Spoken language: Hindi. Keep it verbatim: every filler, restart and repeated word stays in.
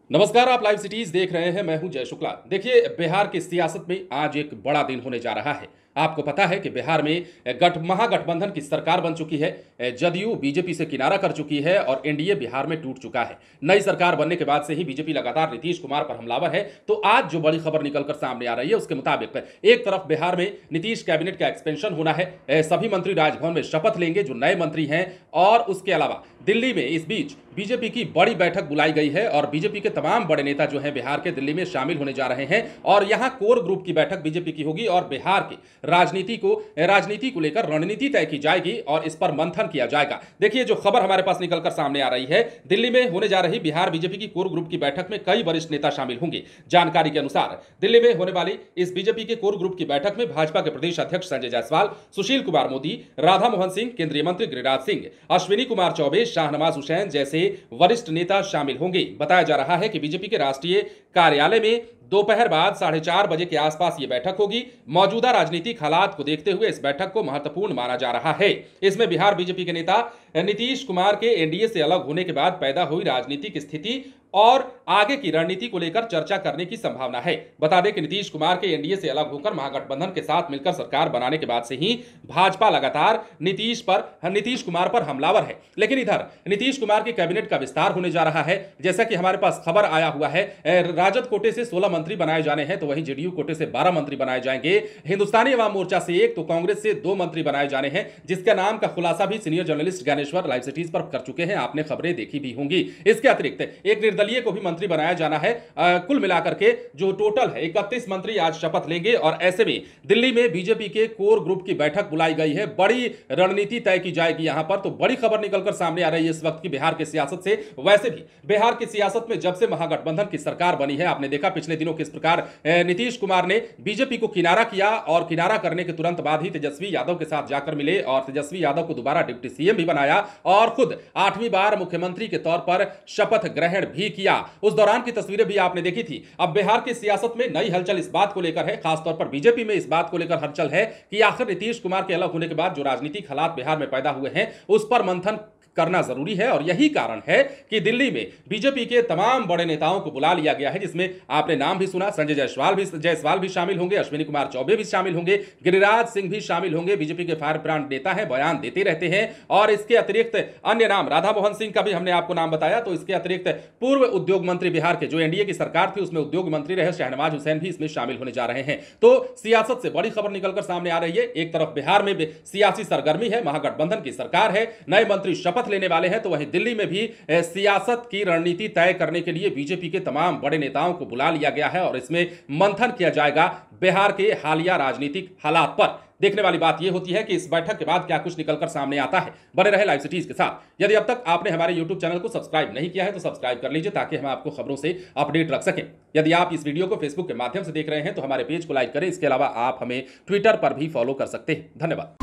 नमस्कार, आप लाइव सिटीज देख रहे हैं। मैं हूं जय शुक्ला। देखिए, बिहार की सियासत में आज एक बड़ा दिन होने जा रहा है। आपको पता है कि बिहार में गठ महागठबंधन की सरकार बन चुकी है। जदयू बीजेपी से किनारा कर चुकी है और एनडीए बिहार में टूट चुका है। नई सरकार बनने के बाद से ही बीजेपी लगातार नीतीश कुमार पर हमलावर है। तो आज जो बड़ी खबर निकलकर सामने आ रही है उसके मुताबिक एक तरफ बिहार में नीतीश कैबिनेट का एक्सपेंशन होना है, सभी मंत्री राजभवन में शपथ लेंगे जो नए मंत्री हैं, और उसके अलावा दिल्ली में इस बीच बीजेपी की बड़ी बैठक बुलाई गई है और बीजेपी के तमाम बड़े नेता जो हैं बिहार के दिल्ली में शामिल होने जा रहे हैं और यहां कोर ग्रुप की बैठक बीजेपी की होगी और बिहार की राजनीति को राजनीति को लेकर रणनीति तय की जाएगी और इस पर मंथन किया जाएगा। देखिए, जो खबर हमारे पास निकलकर सामने आ रही है, दिल्ली में होने जा रही बिहार बीजेपी की कोर ग्रुप की बैठक में कई वरिष्ठ नेता शामिल होंगे। जानकारी के अनुसार दिल्ली में होने वाली इस बीजेपी के कोर ग्रुप की बैठक में भाजपा के प्रदेश अध्यक्ष संजय जायसवाल, सुशील कुमार मोदी, राधा मोहन सिंह, केंद्रीय मंत्री गिरिराज सिंह, अश्विनी कुमार चौबे, शाहनवाज हुसैन जैसे वरिष्ठ नेता शामिल होंगे। बताया जा रहा है कि बीजेपी के राष्ट्रीय कार्यालय में दोपहर बाद साढ़े चार बजे के आसपास ये बैठक होगी। मौजूदा राजनीतिक हालात को देखते हुए इस बैठक को महत्वपूर्ण माना जा रहा है। इसमें बिहार बीजेपी के नेता नीतीश कुमार के एनडीए से अलग होने के बाद पैदा हुई राजनीतिक स्थिति और आगे की रणनीति को लेकर चर्चा करने की संभावना है। बता दें कि नीतीश कुमार के एनडीए से अलग होकर महागठबंधन के साथ मिलकर सरकार बनाने के बाद से ही भाजपा लगातार नीतीश पर नीतीश कुमार पर हमलावर है। लेकिन इधर नीतीश कुमार के कैबिनेट का विस्तार होने जा रहा है। जैसा कि हमारे पास खबर आया हुआ है, राजद कोटे से सोलह मंत्री बनाए जाने हैं तो वहीं जेडीयू कोटे से बारह मंत्री बनाए जाएंगे। हिंदुस्तानी अवाम मोर्चा से एक तो कांग्रेस से दो मंत्री बनाए जाने हैं, जिसका नाम का खुलासा भी senior journalist Gyaneshwar live cities पर कर चुके हैं। आपने खबरें देखी भी होंगी। इसके अतिरिक्त एक दलीय को भी मंत्री बनाया जाना है। आ, कुल मिलाकर के जो टोटल है इकतीस मंत्री आज शपथ लेंगे और ऐसे में दिल्ली में बीजेपी के कोर ग्रुप की बैठक बुलाई गई है। बड़ी रणनीति तय की जाएगी यहां पर। तो बड़ी खबर निकलकर सामने आ रही है इस वक्त की बिहार की सियासत से। वैसे भी बिहार की सियासत में जब से महागठबंधन की सरकार बनी है, आपने देखा पिछले दिनों किस प्रकार नीतीश कुमार ने बीजेपी को किनारा किया और किनारा करने के तुरंत बाद ही तेजस्वी यादव के साथ जाकर मिले और तेजस्वी यादव को दोबारा डिप्टी सीएम भी बनाया और खुद आठवीं बार मुख्यमंत्री के तौर पर शपथ ग्रहण भी किया। उस दौरान की तस्वीरें भी आपने देखी थी। अब बिहार की सियासत में नई हलचल इस बात को लेकर है, खासतौर पर बीजेपी में इस बात को लेकर हलचल है कि आखिर नीतीश कुमार के अलग होने के बाद जो राजनीतिक हालात बिहार में पैदा हुए हैं उस पर मंथन करना जरूरी है और यही कारण है कि दिल्ली में बीजेपी के तमाम बड़े नेताओं को बुला लिया गया है, जिसमें आपने नाम भी सुना, संजय जायसवाल भी जायसवाल भी शामिल होंगे, अश्विनी कुमार चौबे भी शामिल होंगे, गिरिराज सिंह भी शामिल होंगे। बीजेपी के फायर ब्रांड नेता हैं, बयान देते रहते हैं। और इसके अतिरिक्त अन्य नाम, राधा मोहन सिंह का भी हमने आपको नाम बताया। तो इसके अतिरिक्त पूर्व उद्योग मंत्री बिहार के, जो एनडीए की सरकार थी उसमें उद्योग मंत्री रहे शाहनवाज हुसैन भी इसमें शामिल होने जा रहे हैं। तो सियासत से बड़ी खबर निकलकर सामने आ रही है। एक तरफ बिहार में सियासी सरगर्मी है, महागठबंधन की सरकार है, नए मंत्री शपथ लेने वाले हैं, तो वहीं दिल्ली में भी सियासत की रणनीति तय करने के लिए बीजेपी के तमाम बड़े नेताओं को बुला लिया गया है और इसमें मंथन किया जाएगा बिहार के हालिया राजनीतिक हालात पर। देखने वाली बात यह होती है कि इस बैठक के बाद क्या कुछ निकलकर सामने आता है। बने रहे लाइव सिटीज के साथ। यदि अब तक आपने हमारे यूट्यूब चैनल को सब्सक्राइब नहीं किया है तो सब्सक्राइब कर लीजिए ताकि हम आपको खबरों से अपडेट रख सकें। यदि आप इस वीडियो को फेसबुक के माध्यम से देख रहे हैं तो हमारे पेज को लाइक करें। इसके अलावा आप हमें ट्विटर पर भी फॉलो कर सकते हैं। धन्यवाद।